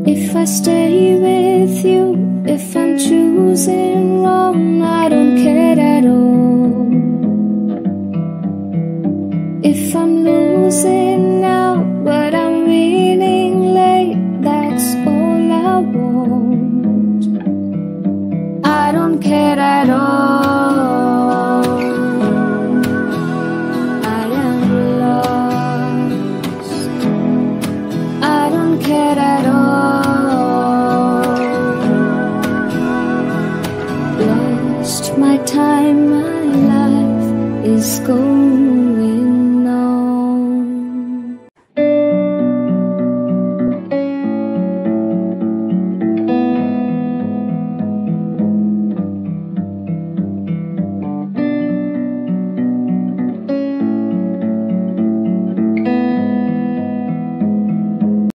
If I stay with you, if I'm choosing wrong, I don't care at all. If I'm losing